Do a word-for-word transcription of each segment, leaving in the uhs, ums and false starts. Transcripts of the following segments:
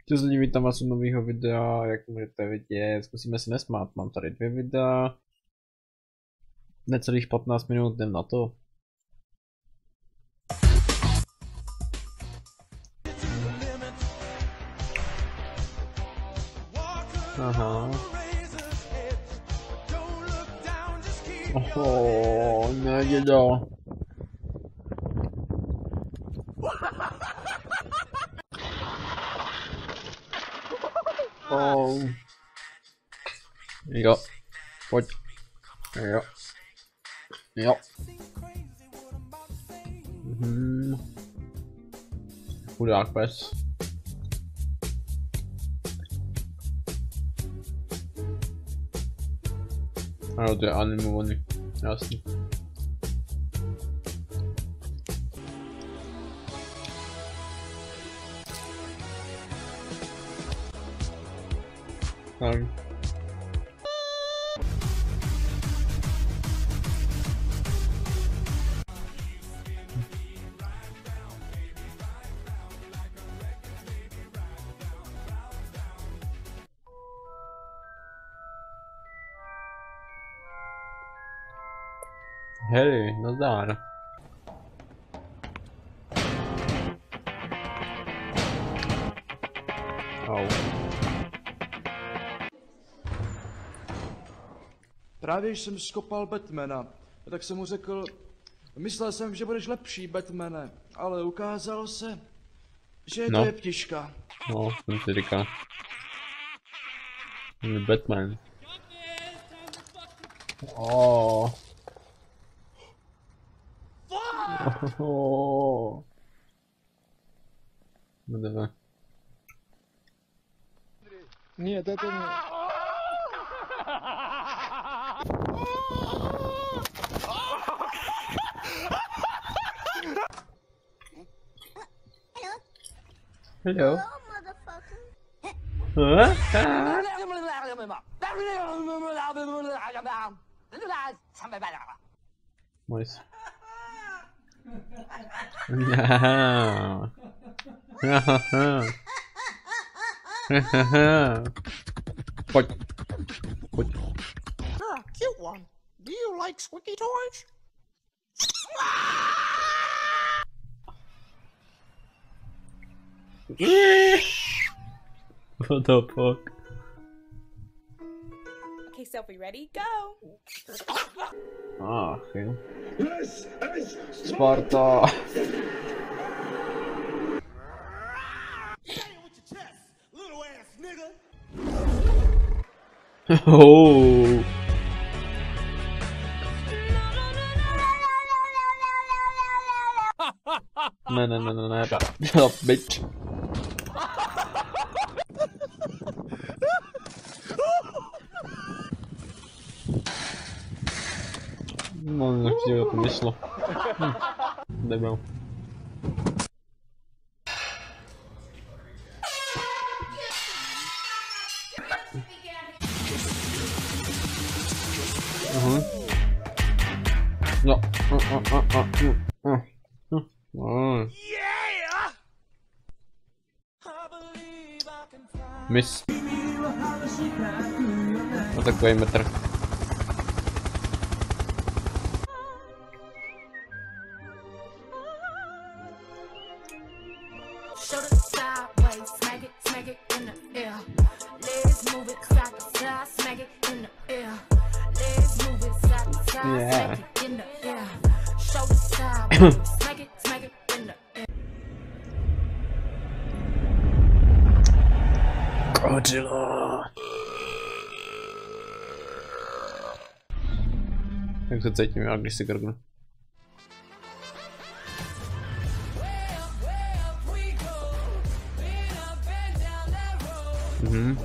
Chtěl se vítám vás u nového videa, jak můžete vidět, zkusíme se nesmát, mám tady dvě videa, necelých patnáct minut, jdem na to. Aha. Oho, ne dědo. Oh. Jo, pojď. Jo. Jo. Mhm. Chudák pes. Ano, to je animovaný. Jasný. Tak. Harry, nazdar. Au. Právě jsem skopal Batmana, tak jsem mu řekl, myslel jsem, že budeš lepší, Batmane, ale ukázalo se, že No. to je ptiška. No, jsem si říkal. Batman. Oh. Oh. Whatever. Нет, это не... Hello. Oh, motherfucker. Nice. Yeah. Pojď. Pojď. Ah, cute one. Do you like squeaky toys? What the fuck? Okay, Sophie, ready? Go! Ah, okay. Sparta. Oh. No, no, no, no, no, shut up, bitch. No, jak ti to pomyślał. Hm. Debil. Mhm. No. A, a, a, a, a, a. Oh. Miss. No takový metr. Yeah. Godzilla. Jak se cítím já, když si grgnu? Mhm.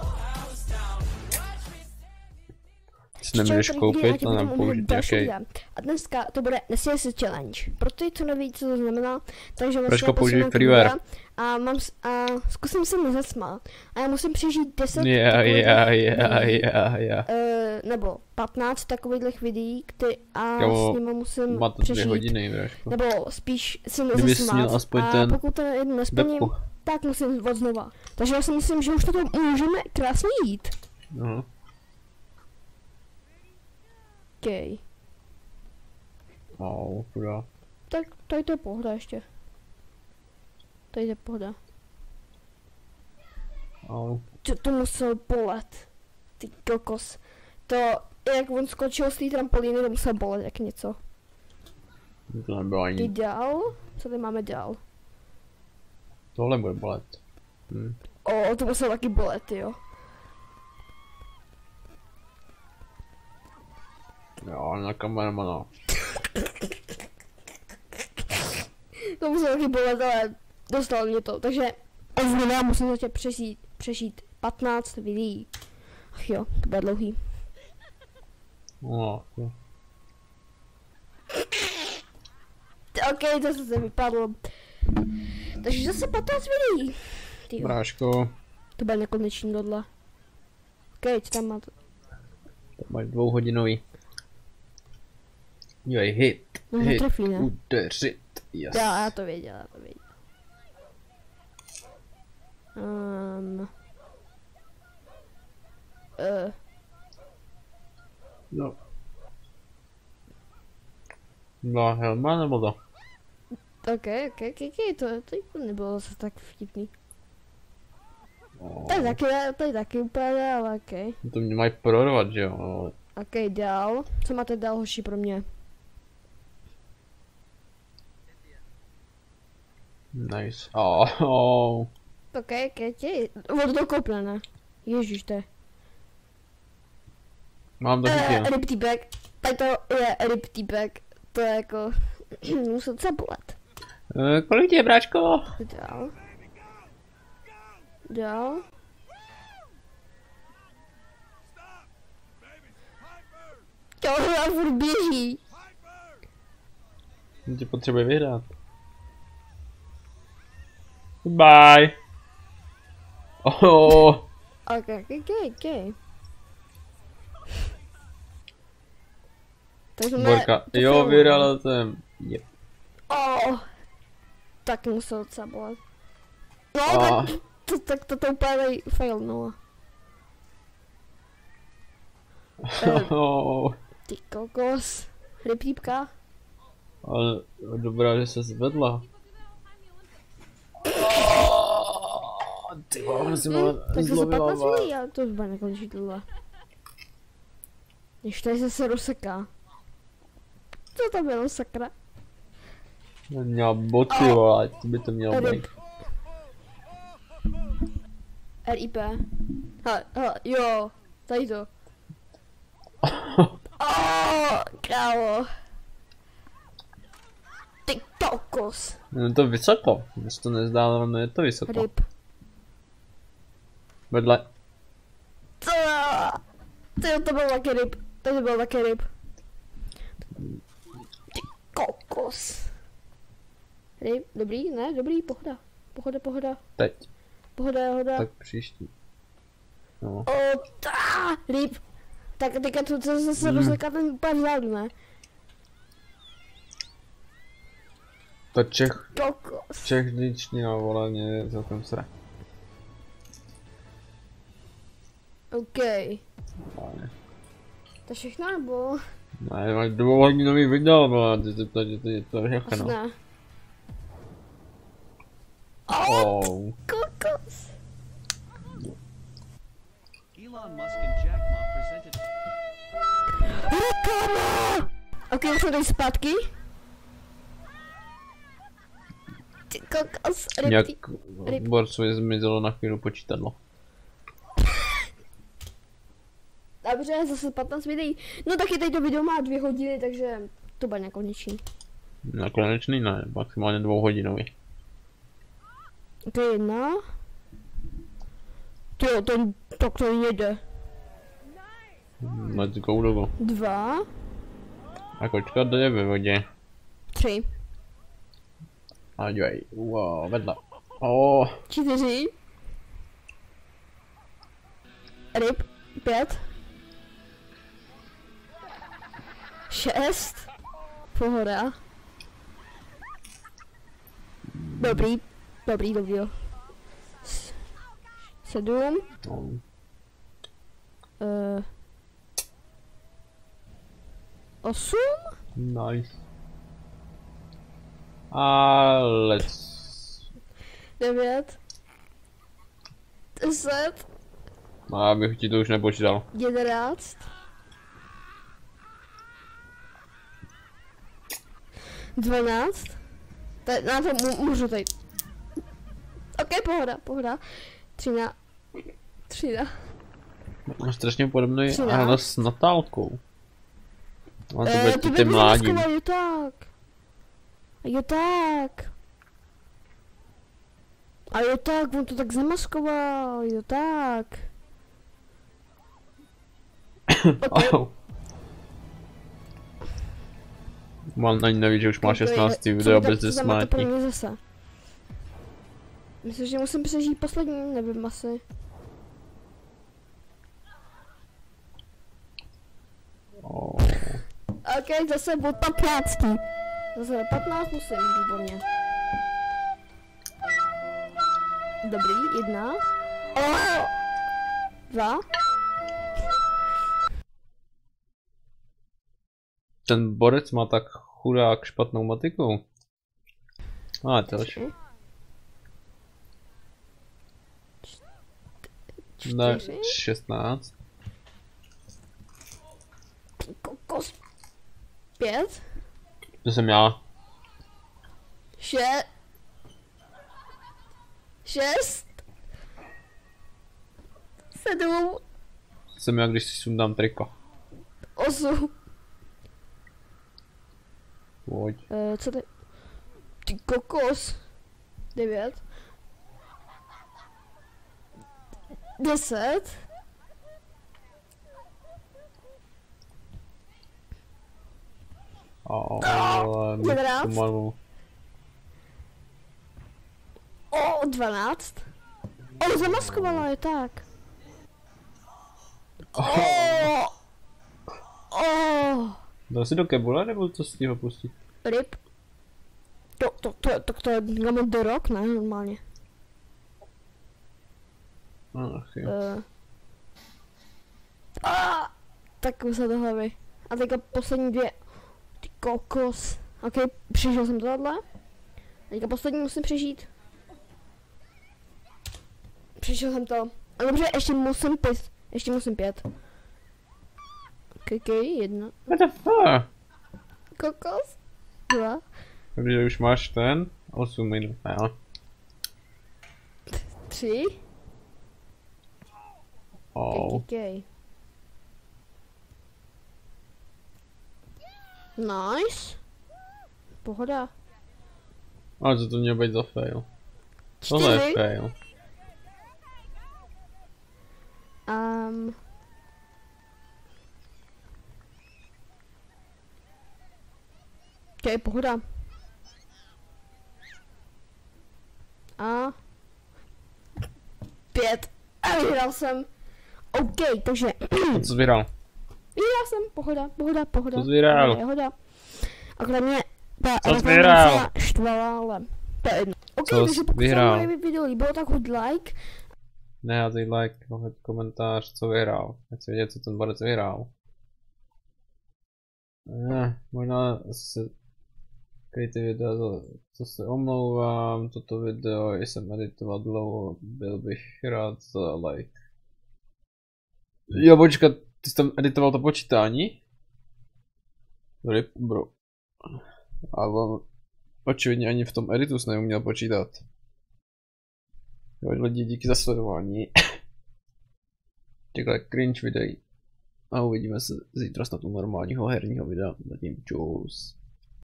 Si nemůžeš koupit a nám použít nějaký A dneska to bude nesměj se challenge. Pro ty, co neví, co to znamená, takže Pročko vlastně použij posuneme freeware. kamera a, mám, s- a zkusím se nezasmát. A já musím přežít deset Yeah, takových yeah, yeah, videí, yeah, yeah. eh, nebo patnáct takových videí, který, a Jo, s nimi musím Má to dvě přežít. hodiny, Bráško. Nebo spíš se Kdybys nezasmát. měl aspoň A ten pokud to jedno nesplním, Beppu. tak musím od znova. Takže já si myslím, že už to můžeme krásně jít. No. Okay. Au, chudá. Tak tady to je pohoda ještě. Tady to je pohoda. Au. Co to musel bolet? Ty kokos. To, jak on skočil z té trampolíny, to musel bolet jak něco. To nebylo Ty ani. dál? Co tady máme dál? Tohle bude bolet. Hm. O, to musel taky bolet, jo. Jo, na kameramana. To musel taky bolet, ale dostal mě to. Takže znova musím začít přežít, přežít patnáct videí. Ach jo, to bude dlouhý. No, jo. Ok, to se vypadlo. Takže zase patnáct videí. Tyjo, Bráško, to bude nekonečný dodla. Ok, co tam má to? to máš dvouhodinový. Dívej, hit, No, hit, netrefí, ne? udeřit, yes. Já, já to věděl, já to věděl. Um, uh, No. No, helma nebo to? ok, ok, ok, ok, to, to jako nebylo zase tak vtipný. No, To je taky, to je taky úplně, ale ok. to mě mají prorvat, že jo, ale... Ok, dál. Co máte dál, hoši, pro mě? Nice. Oh, oh. Ok, ok, ok. Od to kopne, ne? Ježiš, to je. Mám to Uh, chytil. rip T-bag. Tady to je rip T-bag. To je jako... musel se bolet. E, kolik je, bráčko? Dál. Dál. Jo, já furt běží. Tě potřebuje vyhrát. Bye. Oh. Ok, ok, ok, ok. Takže jsme Borka. to Jo, filmovali. vyhrál jsem. Yep. Oh, tak musel docela bolet. No, Ah. tak to, tak to, to úplně tady fail, no. Eh, Oh. ty kokos. Rybípka. Ale dobrá, že se zvedla. Ty vole, si Hm, má tak to se zlomila patnáct vás. minulý, ale to už bude nekončí tohle. Když tady se se rozseká. Co to bylo, sakra? Měla boty, vole, to by to mělo být. Ryb. R I P. Hele, hele, jo, tady to. Oh, kámo. Ty kokos. No to vysoko, mně se to nezdá, ale ono je to vysoko. Ryb. Vedle. Ty, to byl taky ryb. To byl taky ryb. Ty kokos. Ryb, dobrý, ne, dobrý, pohoda. Pohoda, pohoda. Teď, Pohoda, pohoda. tak příští. No. O, tá, ryb. Tak teďka to se zase Mm. rozleká ten úplně vzadu, ne? To Čech, Kokos. Čech dýčtina, vole, mě je celkem sra. OK. Vážně. To všechno nebo? Ne, máš dvouhodinový video, vole, ty to, ty to, to je Asi všechno. ne. Oh. Kokos. Elon Musk and Jack Ma presented. Reklama! OK, už jsme tady zpátky. Ty kokos, Nějak ryb. ryb. borcovi zmizelo na chvíli počítadlo. Dobře, zase patnáct videí. No taky teď to video má dvě hodiny, takže to bude nekonečný. Nakonečný ne, maximálně dvouhodinový. To je jedna. To, to, tak to jede. Let's go, dogo. Dva. A kočka jde ve vodě. tři, A dívej, wow, vedle. Oh. čtyři, ryb, pět, šest, pohoda. Dobrý, dobrý, dobrý, jo. S- Sedm, No. uh, osm, Nice. A let's. devět, deset, A bych ti to už nepočítal. jedenáct, dvanáct, tady, na to mu, můžu tady. Ok, pohoda, pohoda. třináct, třináct, Máš strašně podobný Třináct. ale s Natálkou. A to Eh, bude to ty by mládí. zamaskoval, jo tak. Jo tak. A jo tak, on to tak zamaskoval, jo tak. Ok, Au. Mám ani neví, že už má tak to je- šestnáct co video tak bez to znamená to pro desmátí. mě zase. Myslím, že musím přežít poslední, nevím asi. Oh. Ok, zase bod patnáct. Zase na patnáct musím, výborně. Dobrý, jedna. Oh! Dva. Ten borec má tak chudák špatnou matiku. A to už. Tři. Ne, Čtyři. šestnáct. Kokos. Pět. To jsem já. Še... Šest. Sedm. Jsem já, když si sundám triko. Osm. Pojď. Uh, co ty? Ty kokos. Devět. Deset. Ale mi jedenáct. pomalu. O, dvanáct. O, zamaskovala je tak. O. O. Dal si do kebule, nebo co z toho pustit? Ryb. To, to, to, to, to je Gamma The Rock, ne? Normálně. Ach jo. Uh. A, tak se do hlavy. A teďka poslední dvě. Ty kokos. Ok, přežil jsem tohle. Teďka poslední musím přežít. Přežil jsem to. A dobře, ještě musím pět. Ještě musím pět. Ok, ok, jedna. What the fuck? Kokos. Dva. Takže už máš ten? osm minut, jo. Tři. Oh. Ok. Nice. Pohoda. Ale co to mělo být za fail? Tohle je Čtyři. fail. Um. To je pohoda. A pět. A vyhrál jsem. OK, takže A co jsi vyhrál? vyhrál jsem. Pohoda, pohoda, pohoda. Co jsi vyhrál? Pohoda. Akorát mě ta Co jsi reklama vyhrál? docela štvala, ale to je jedno. OK, Co takže jsi pokud se vyhrál? vám moje video líbilo, tak hoď like. Neházej like, hoď komentář, co vyhrál. Ať si vědět, co ten borec vyhrál. Ne, možná se kryjte videa, za co se omlouvám, toto video jsem editoval dlouho, byl bych rád za like. Jo, počkat, ty jsi tam editoval to počítání? Rip, bro. A on očividně ani v tom editu jsi neuměl počítat. Jo, lidi, díky za sledování. Těchto cringe videí. A uvidíme se zítra snad u normálního herního videa. Zatím čus.